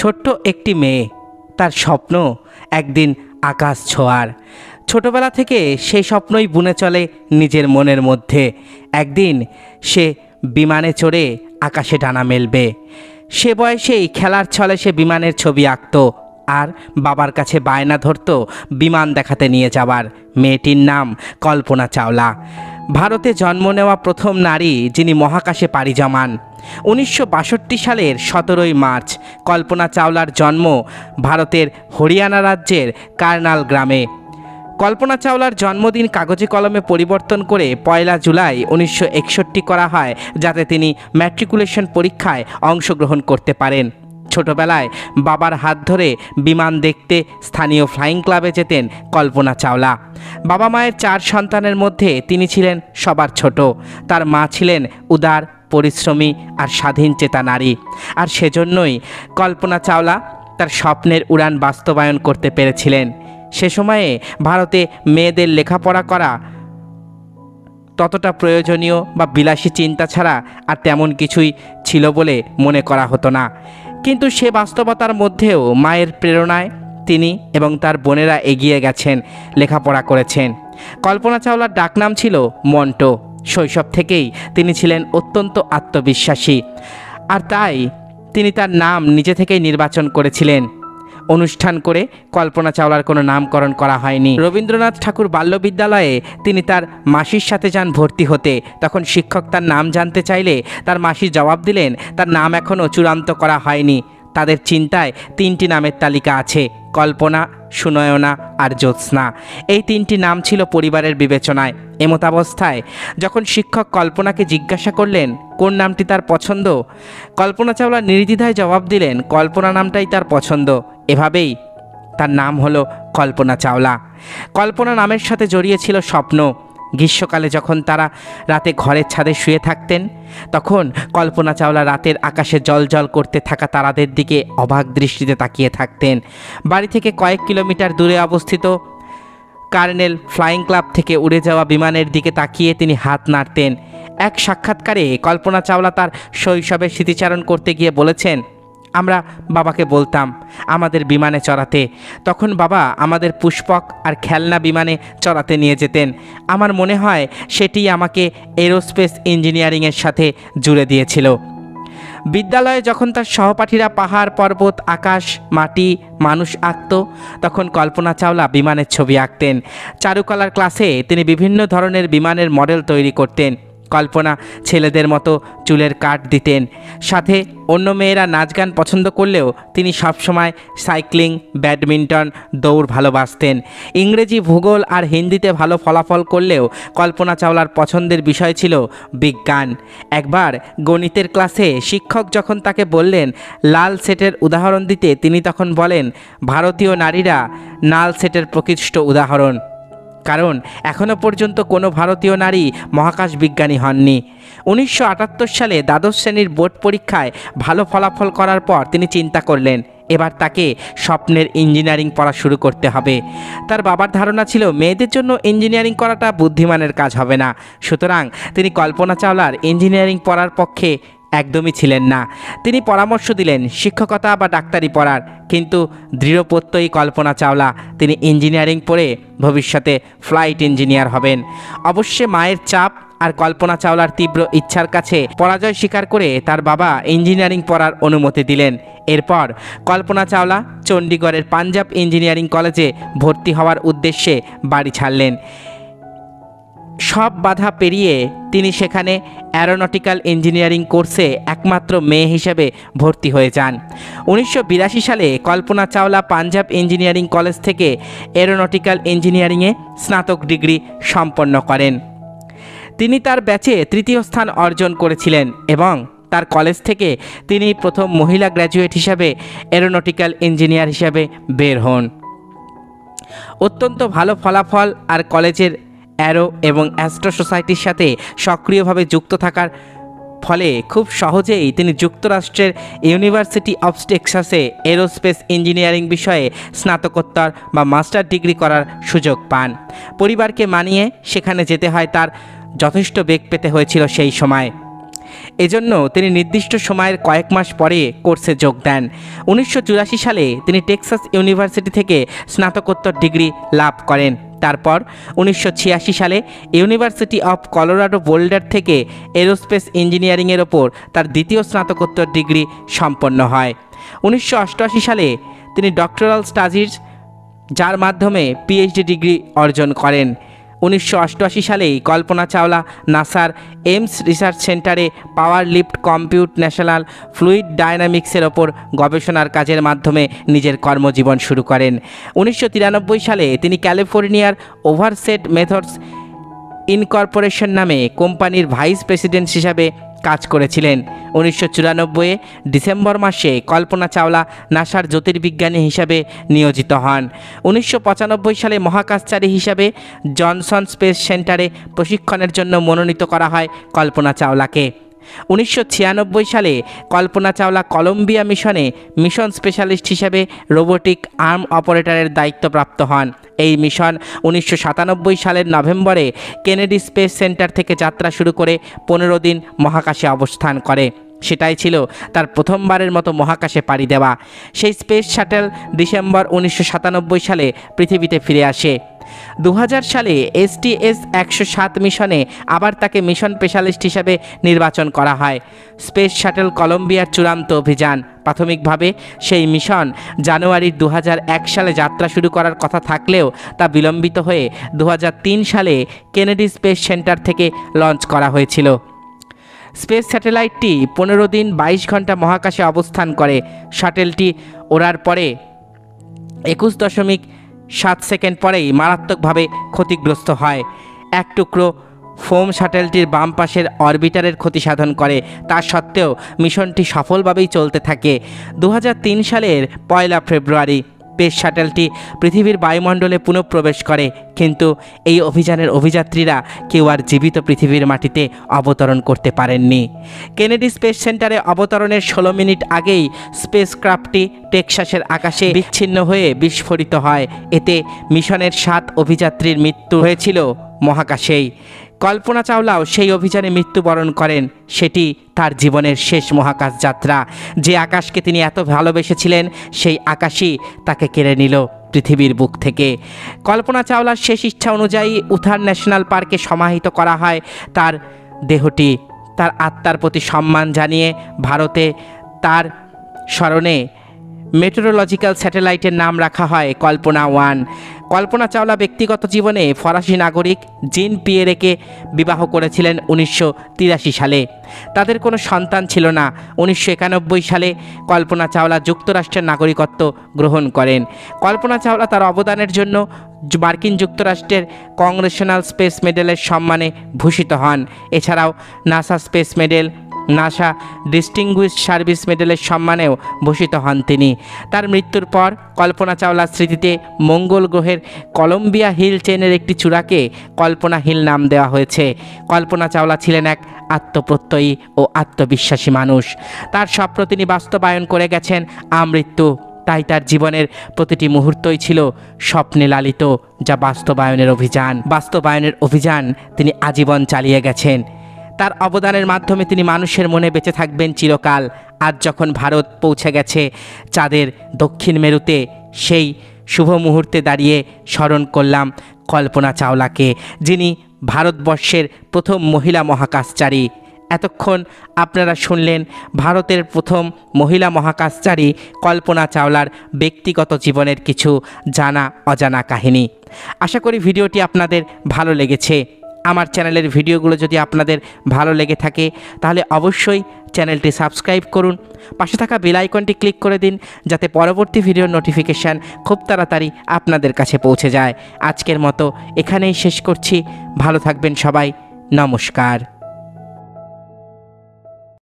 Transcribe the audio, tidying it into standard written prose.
ছোট্ট একটি মেয়ে, তার স্বপ্ন একদিন আকাশ ছোঁয়ার। ছোটবেলা থেকে সেই স্বপ্নই বুনে চলে নিজের মনের মধ্যে। একদিন সে বিমানে চড়ে আকাশে ডানা মেলবে। সে বয়সেই খেলার ছলে সে বিমানের ছবি আঁকত আর বাবার কাছে বায়না ধরত বিমান দেখাতে নিয়ে যাবার। মেয়েটির নাম কল্পনা চাওলা। ভারতে জন্ম নেওয়া প্রথম নারী যিনি মহাকাশে পাড়ি জমান। 1962 সালের 17 মার্চ কল্পনা চাওলার জন্ম ভারতের হরিয়ানা রাজ্যের কার্নাল গ্রামে। কল্পনা চাওলার জন্মদিন কাগজে কলমে পরিবর্তন করে 1 জুলাই 1961 করা হয়, যাতে তিনি ম্যাট্রিকুলেশন পরীক্ষায় অংশগ্রহণ করতে পারেন। ছোটবেলায় বাবার হাত ধরে বিমান দেখতে স্থানীয় ফ্লাইং ক্লাবে যেতেন কল্পনা চাওলা। বাবা মায়ের 4 সন্তানের মধ্যে তিনি ছিলেন সবার ছোট। তার মা ছিলেন উদার, পরিশ্রমী আর স্বাধীন চেতা নারী। আর সেজন্যই কল্পনা চাওলা তার স্বপ্নের উড়ান বাস্তবায়ন করতে পেরেছিলেন। সে সময়ে ভারতে মেয়েদের লেখাপড়া করা ততটা প্রয়োজনীয় বা বিলাসী চিন্তা ছাড়া আর তেমন কিছুই ছিল বলে মনে করা হতো না। কিন্তু সে বাস্তবতার মধ্যেও মায়ের প্রেরণায় তিনি এবং তার বোনেরা এগিয়ে গেছেন, লেখাপড়া করেছেন। কল্পনা চাওলার ডাকনাম ছিল মন্টো। শৈশব থেকেই তিনি ছিলেন অত্যন্ত আত্মবিশ্বাসী, আর তাই তিনি তার নাম নিজে থেকেই নির্বাচন করেছিলেন। অনুষ্ঠান করে কল্পনা চাওলার কোনো নামকরণ করা হয়নি। রবীন্দ্রনাথ ঠাকুর বাল্যবিদ্যালয়ে তিনি তার মাসির সাথে যান ভর্তি হতে। তখন শিক্ষক তার নাম জানতে চাইলে তার মাসি জবাব দিলেন তার নাম এখনও চূড়ান্ত করা হয়নি। তাদের চিন্তায় 3টি নামের তালিকা আছে, কল্পনা, সুনয়না আর জ্যোৎস্না। এই 3টি নাম ছিল পরিবারের বিবেচনায়। এমতাবস্থায় যখন শিক্ষক কল্পনাকে জিজ্ঞাসা করলেন কোন নামটি তার পছন্দ, কল্পনা চাওলা নির্দ্বিধায় জবাব দিলেন কল্পনা নামটাই তার পছন্দ। এভাবেই তার নাম হলো কল্পনা চাওলা। কল্পনা নামের সাথে জড়িয়ে ছিল স্বপ্ন। গ্রীষ্মকালে যখন তারা রাতে ঘরের ছাদে শুয়ে থাকতেন, তখন কল্পনা চাওলা রাতের আকাশে জ্বলজ্বল করতে থাকা তারাদের দিকে অবাক দৃষ্টিতে তাকিয়ে থাকতেন। বাড়ি থেকে কয়েক কিলোমিটার দূরে অবস্থিত কার্নেল ফ্লাইং ক্লাব থেকে উড়ে যাওয়া বিমানের দিকে তাকিয়ে তিনি হাত নাড়তেন। এক সাক্ষাৎকারে কল্পনা চাওলা তার শৈশবের স্মৃতিচারণ করতে গিয়ে বলেছেন, আমরা বাবাকে বলতাম আমাদের বিমানে চড়াতে। তখন বাবা আমাদের পুষ্পক আর খেলনা বিমানে চড়াতে নিয়ে যেতেন। আমার মনে হয় সেটি আমাকে এরোস্পেস ইঞ্জিনিয়ারিংয়ের সাথে জুড়ে দিয়েছিল। বিদ্যালয়ে যখন তার সহপাঠীরা পাহাড়, পর্বত, আকাশ, মাটি, মানুষ আঁকত, তখন কল্পনা চাওলা বিমানের ছবি আঁকতেন। চারুকলার ক্লাসে তিনি বিভিন্ন ধরনের বিমানের মডেল তৈরি করতেন। কল্পনা ছেলেদের মতো চুলের কাট দিতেন। সাথে অন্য মেয়েরা নাচ গান পছন্দ করলেও তিনি সবসময় সাইক্লিং, ব্যাডমিন্টন, দৌড় ভালোবাসতেন। ইংরেজি, ভূগোল আর হিন্দিতে ভালো ফলাফল করলেও কল্পনা চাওলার পছন্দের বিষয় ছিল বিজ্ঞান। একবার গণিতের ক্লাসে শিক্ষক যখন তাকে বললেন লাল সেটের উদাহরণ দিতে, তিনি তখন বলেন ভারতীয় নারীরা লাল সেটের প্রকৃষ্ট উদাহরণ, কারণ এখনও পর্যন্ত কোনো ভারতীয় নারী মহাকাশ বিজ্ঞানী হননি। 1978 সালে দ্বাদশ শ্রেণীর বোর্ড পরীক্ষায় ভালো ফলাফল করার পর তিনি চিন্তা করলেন এবার তাকে স্বপ্নের ইঞ্জিনিয়ারিং পড়া শুরু করতে হবে। তার বাবার ধারণা ছিল মেয়েদের জন্য ইঞ্জিনিয়ারিং করাটা বুদ্ধিমানের কাজ হবে না। সুতরাং তিনি কল্পনা চাওলার ইঞ্জিনিয়ারিং পড়ার পক্ষে একদমই ছিলেন না। তিনি পরামর্শ দিলেন শিক্ষকতা বা ডাক্তারি পড়ার, কিন্তু দৃঢ়প্রত্যয়ী কল্পনা চাওলা তিনি ইঞ্জিনিয়ারিং পড়ে ভবিষ্যতে ফ্লাইট ইঞ্জিনিয়ার হবেন। অবশ্যই মায়ের চাপ আর কল্পনা চাওলার তীব্র ইচ্ছার কাছে পরাজয় স্বীকার করে তার বাবা ইঞ্জিনিয়ারিং পড়ার অনুমতি দিলেন। এরপর কল্পনা চাওলা চণ্ডীগড়ের পাঞ্জাব ইঞ্জিনিয়ারিং কলেজে ভর্তি হওয়ার উদ্দেশ্যে বাড়ি ছাড়লেন। সব বাধা পেরিয়ে তিনি সেখানে অ্যারোনটিক্যাল ইঞ্জিনিয়ারিং কোর্সে একমাত্র মেয়ে হিসেবে ভর্তি হয়ে যান। 1982 সালে কল্পনা চাওলা পাঞ্জাব ইঞ্জিনিয়ারিং কলেজ থেকে অ্যারোনটিক্যাল ইঞ্জিনিয়ারিংয়ে স্নাতক ডিগ্রি সম্পন্ন করেন। তিনি তার ব্যাচে 3য় স্থান অর্জন করেছিলেন এবং তার কলেজ থেকে তিনি প্রথম মহিলা গ্র্যাজুয়েট হিসাবে অ্যারোনটিক্যাল ইঞ্জিনিয়ার হিসাবে বের হন। অত্যন্ত ভালো ফলাফল আর কলেজের অ্যারো এবং অ্যাস্ট্রো সোসাইটির সাথে সক্রিয়ভাবে যুক্ত থাকার ফলে খুব সহজেই তিনি যুক্তরাষ্ট্রের ইউনিভার্সিটি অফ টেক্সাসে এরোস্পেস ইঞ্জিনিয়ারিং বিষয়ে স্নাতকোত্তর বা মাস্টার ডিগ্রি করার সুযোগ পান। পরিবারকে মানিয়ে সেখানে যেতে হয় তার যথেষ্ট বেগ পেতে হয়েছিল সেই সময়। এজন্য তিনি নির্দিষ্ট সময়ের কয়েক মাস পরে কোর্সে যোগ দেন। 1984 সালে তিনি টেক্সাস ইউনিভার্সিটি থেকে স্নাতকোত্তর ডিগ্রি লাভ করেন। তারপর 1986 সালে ইউনিভার্সিটি অফ কলোরাডো বোল্ডার থেকে এরোস্পেস ইঞ্জিনিয়ারিংয়ের ওপর তার দ্বিতীয় স্নাতকোত্তর ডিগ্রি সম্পন্ন হয়। 1988 সালে তিনি ডক্টরাল স্টাডিজ যার মাধ্যমে পিএইচডি ডিগ্রি অর্জন করেন। 1988 সালেই কল্পনা চাওলা নাসার এমস রিসার্চ সেন্টারে পাওয়ার লিফট কম্পিউটেশনাল ফ্লুইড ডায়নামিক্সের ওপর গবেষণার কাজের মাধ্যমে নিজের কর্মজীবন শুরু করেন। 1993 সালে তিনি ক্যালিফোর্নিয়ার ওভারসেট মেথডস ইনকর্পোরেশন নামে কোম্পানির ভাইস প্রেসিডেন্ট হিসাবে কাজ করেছিলেন। 1994 ডিসেম্বর মাসে কল্পনা চাওলা নাসার জ্যোতির্বিজ্ঞানী হিসাবে নিয়োজিত হন। 1995 সালে মহাকাশচারী হিসাবে জনসন স্পেস সেন্টারে প্রশিক্ষণের জন্য মনোনীত করা হয় কল্পনা চাওলাকে। 1996 সালে কল্পনা চাওলা কলম্বিয়া মিশনে মিশন স্পেশালিস্ট হিসেবে রোবোটিক আর্ম অপারেটরের দায়িত্বপ্রাপ্ত হন। এই মিশন 1997 সালের নভেম্বরে কেনেডি স্পেস সেন্টার থেকে যাত্রা শুরু করে 15 দিন মহাকাশে অবস্থান করে। সেটাই ছিল তার প্রথমবারের মতো মহাকাশে পাড়ি দেওয়া। সেই স্পেস শাটেল ডিসেম্বর 1997 সালে পৃথিবীতে ফিরে আসে। 2000 সালে STS-107 মিশনে আবার তাকে মিশন স্পেশালিস্ট হিসাবে নির্বাচন করা হয়। স্পেস শাটেল কলম্বিয়ার চূড়ান্ত অভিযান। প্রাথমিকভাবে সেই মিশন জানুয়ারি 2001 সালে যাত্রা শুরু করার কথা থাকলেও তা বিলম্বিত হয়ে 2003 সালে কেনেডি স্পেস সেন্টার থেকে লঞ্চ করা হয়েছিল। স্পেস স্যাটেলাইটটি 15 দিন 22 ঘন্টা মহাকাশে অবস্থান করে। শাটেলটি ওড়ার পরে 21.7 সেকেন্ড পরেই মারাত্মকভাবে ক্ষতিগ্রস্ত হয়। এক টুকরো ফোম শাটেলটির বাম পাশের অরবিটারের ক্ষতি সাধন করে। তা সত্ত্বেও মিশনটি সফলভাবেই চলতে থাকে। 2003 সালের 1 ফেব্রুয়ারি স্পেস শাটেলটি পৃথিবীর বায়ুমণ্ডলে পুনঃপ্রবেশ করে, কিন্তু এই অভিযানের অভিযাত্রীরা কেউ আর জীবিত পৃথিবীর মাটিতে অবতরণ করতে পারেননি। কেনেডি স্পেস সেন্টারে অবতরণের 16 মিনিট আগেই স্পেসক্রাফটটি টেক্সাসের আকাশে বিচ্ছিন্ন হয়ে বিস্ফোরিত হয়। এতে মিশনের 7 অভিযাত্রীর মৃত্যু হয়েছিল মহাকাশেই। কল্পনা চাওলাও সেই অভিযানে মৃত্যুবরণ করেন। সেটি তার জীবনের শেষ মহাকাশ যাত্রা। যে আকাশকে তিনি এত ভালোবেসেছিলেন সেই আকাশই তাকে কেড়ে নিল পৃথিবীর বুক থেকে। কল্পনা চাওলার শেষ ইচ্ছা অনুযায়ী উথার ন্যাশনাল পার্কে সমাহিত করা হয় তার দেহটি। তার আত্মার প্রতি সম্মান জানিয়ে ভারতে তার স্মরণে মেটেরোলজিক্যাল স্যাটেলাইটের নাম রাখা হয় কল্পনা 1। কল্পনা চাওলা ব্যক্তিগত জীবনে ফরাসি নাগরিক জিন পিয়েরেকে বিবাহ করেছিলেন 1983 সালে। তাদের কোনো সন্তান ছিল না। 1991 সালে কল্পনা চাওলা যুক্তরাষ্ট্রের নাগরিকত্ব গ্রহণ করেন। কল্পনা চাওলা তার অবদানের জন্য মার্কিন যুক্তরাষ্ট্রের কংগ্রেশনাল স্পেস মেডেলের সম্মানে ভূষিত হন। এছাড়াও NASA space medal, NASA distinguished service মেডেলের সম্মানেও ভূষিত হন তিনি। তার মৃত্যুর পর কল্পনা চাওলার স্মৃতিতে মঙ্গল গ্রহের কলম্বিয়া হিল চেনের একটি চূড়াকে কল্পনা হিল নাম দেওয়া হয়েছে। কল্পনা চাওলা ছিলেন এক আত্মপ্রত্যয়ী ও আত্মবিশ্বাসী মানুষ। তার স্বপ্ন তিনি বাস্তবায়ন করে গেছেন আমৃত্যু। তাই তার জীবনের প্রতিটি মুহূর্তই ছিল স্বপ্নে লালিত, যা বাস্তবায়নের অভিযান তিনি আজীবন চালিয়ে গেছেন। তার অবদানের মাধ্যমে তিনি মানুষের মনে বেঁচে থাকবেন চিরকাল। আজ যখন ভারত পৌঁছে গেছে চাঁদের দক্ষিণ মেরুতে, সেই শুভ মুহূর্তে দাঁড়িয়ে স্মরণ করলাম কল্পনা চাওলাকে, যিনি ভারতবর্ষের প্রথম মহিলা মহাকাশচারী। এতক্ষণ আপনারা শুনলেন ভারতের প্রথম মহিলা মহাকাশচারী কল্পনা চাওলার ব্যক্তিগত জীবনের কিছু জানা অজানা কাহিনী। আশা করি ভিডিওটি আপনাদের ভালো লেগেছে। আমার চ্যানেলের ভিডিওগুলো যদি আপনাদের ভালো লেগে থাকে তাহলে অবশ্যই চ্যানেলটি সাবস্ক্রাইব করুন। পাশে থাকা বেল আইকনটি ক্লিক করে দিন, যাতে পরবর্তী ভিডিওর নোটিফিকেশান খুব তাড়াতাড়ি আপনাদের কাছে পৌঁছে যায়। আজকের মতো এখানেই শেষ করছি। ভালো থাকবেন সবাই। নমস্কার।